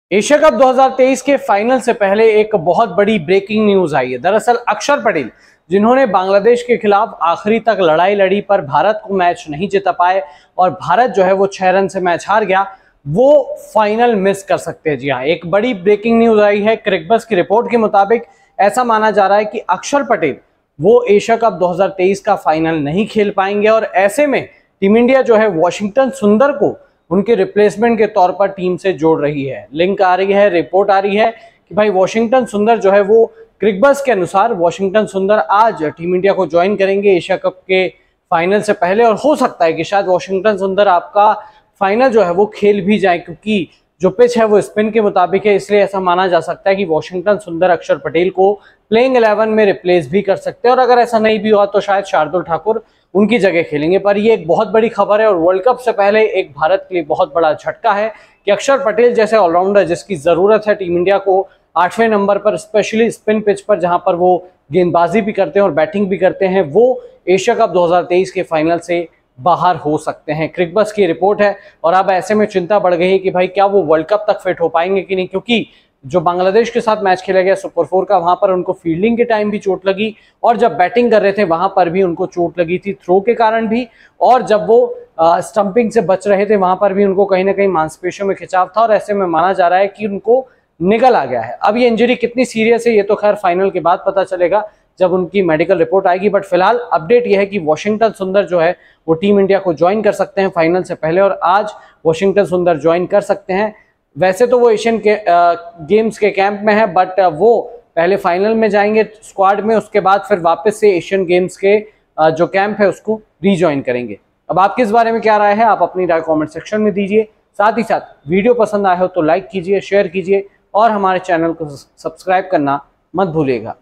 Asia cup 2023 के final से पहले एक बहुत बड़ी ब्रेकिंग न्यूज आई है। दरअसल अक्षर पटेल, जिन्होंने बांग्लादेश के खिलाफ आखिरी तक लड़ाई लड़ी पर भारत को मैच नहीं जिता पाए और भारत जो है वो 6 रन से मैच हार गया, वो फाइनल मिस कर सकते हैं। जी हाँ, एक बड़ी ब्रेकिंग न्यूज आई है। क्रिकबज़ की रिपोर्ट के मुताबिक ऐसा माना जा रहा है कि अक्षर पटेल वो एशिया कप 2023 का फाइनल नहीं खेल पाएंगे और ऐसे में टीम इंडिया जो है वाशिंगटन सुंदर को उनके रिप्लेसमेंट के तौर पर टीम से जोड़ रही है। लिंक आ रही है, रिपोर्ट आ रही है कि भाई वाशिंगटन सुंदर जो है वो क्रिकबज़ के अनुसार वाशिंगटन सुंदर आज टीम इंडिया को ज्वाइन करेंगे एशिया कप के फाइनल से पहले। और हो सकता है कि शायद वाशिंगटन सुंदर आपका फाइनल जो है वो खेल भी जाए, क्योंकि जो पिच है वो स्पिन के मुताबिक है। इसलिए ऐसा माना जा सकता है कि वाशिंगटन सुंदर अक्षर पटेल को प्लेइंग 11 में रिप्लेस भी कर सकते हैं और अगर ऐसा नहीं भी हुआ तो शायद शार्दुल ठाकुर उनकी जगह खेलेंगे। पर ये एक बहुत बड़ी खबर है और वर्ल्ड कप से पहले एक भारत के लिए बहुत बड़ा झटका है कि अक्षर पटेल जैसे ऑलराउंडर जिसकी जरूरत है टीम इंडिया को 8वें नंबर पर, स्पेशली स्पिन पिच पर जहां पर वो गेंदबाजी भी करते हैं और बैटिंग भी करते हैं, वो एशिया कप 2023 के फाइनल से बाहर हो सकते हैं। क्रिकबज़ की रिपोर्ट है और अब ऐसे में चिंता बढ़ गई है कि भाई क्या वो वर्ल्ड कप तक फिट हो पाएंगे कि नहीं, क्योंकि जो बांग्लादेश के साथ मैच खेला गया सुपर 4 का, वहां पर उनको फील्डिंग के टाइम भी चोट लगी और जब बैटिंग कर रहे थे वहां पर भी उनको चोट लगी थी थ्रो के कारण भी, और जब वो स्टंपिंग से बच रहे थे वहां पर भी उनको कहीं ना कहीं मांसपेशियों में खिंचाव था और ऐसे में माना जा रहा है कि उनको निकल आ गया है। अब ये इंजरी कितनी सीरियस है ये तो खैर फाइनल के बाद पता चलेगा जब उनकी मेडिकल रिपोर्ट आएगी, बट फिलहाल अपडेट यह है कि वाशिंगटन सुंदर जो है वो टीम इंडिया को ज्वाइन कर सकते हैं फाइनल से पहले और आज वाशिंगटन सुंदर ज्वाइन कर सकते हैं। वैसे तो वो एशियन गेम्स के कैंप में है, बट वो पहले फाइनल में जाएंगे स्क्वाड में, उसके बाद फिर वापस से एशियन गेम्स के जो कैंप है उसको रीज्वाइन करेंगे। अब आपके इस बारे में क्या राय है, आप अपनी राय कमेंट सेक्शन में दीजिए। साथ ही साथ वीडियो पसंद आए हो तो लाइक कीजिए, शेयर कीजिए और हमारे चैनल को सब्सक्राइब करना मत भूलिएगा।